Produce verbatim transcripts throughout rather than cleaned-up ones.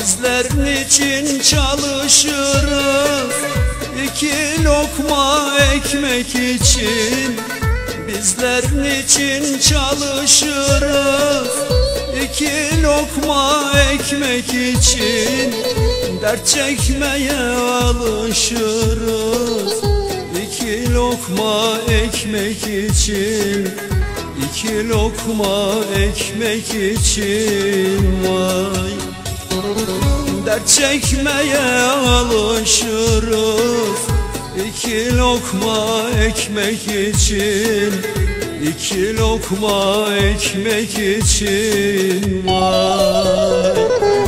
Bizler niçin çalışırız? İki lokma ekmek için. Bizler niçin çalışırız? İki lokma ekmek için. Dert çekmeye alışırız. İki lokma ekmek için. İki lokma ekmek için vay. Dert çekmeye alışırız. İki lokma ekmek için. İki lokma ekmek için vay.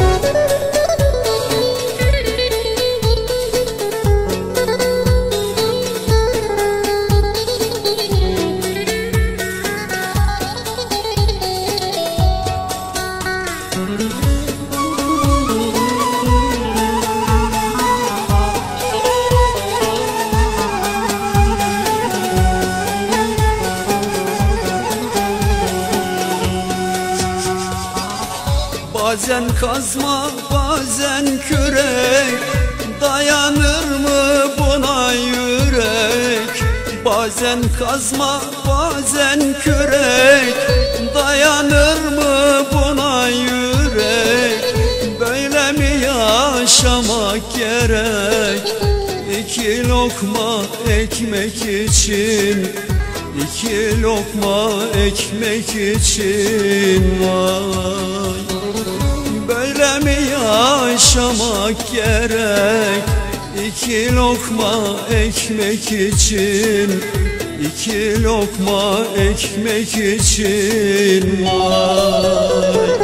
Bazen kazma, bazen kürek, dayanır mı buna yürek? Bazen kazma, bazen kürek, dayanır mı buna yürek? Böyle mi yaşamak gerek? İki lokma ekmek için. İki lokma ekmek için vay. Böyle mi yaşamak gerek? İki lokma ekmek için. İki lokma ekmek için vay.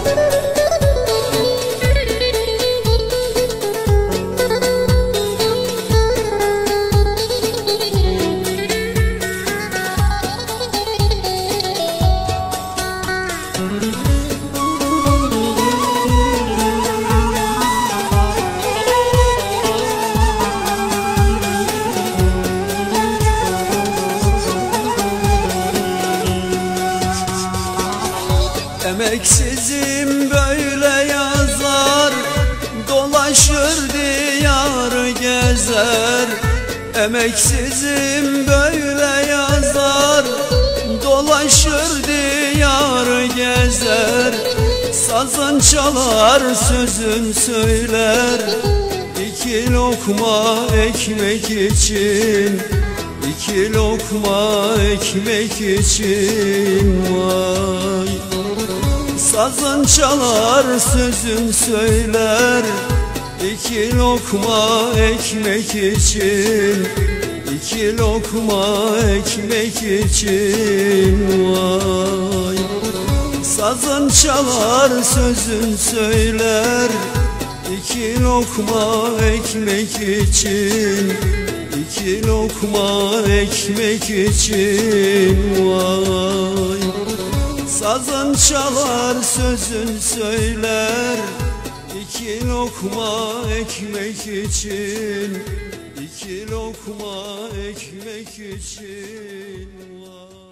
Emeksizim böyle yazar, dolaşır diyar gezer. Emeksizim böyle yazar, dolaşır diyar gezer. Sazın çalar, sözün söyler, İki lokma ekmek için. İki lokma ekmek için vay. Sazın çalar, sözün söyler, İki lokma ekmek için. İki lokma ekmek için vay. Sazın çalar, sözün söyler, İki lokma ekmek için. İki lokma ekmek için vay. Sazın çalar, sözün söyler, İki lokma ekmek için. İki lokma ekmek için vay.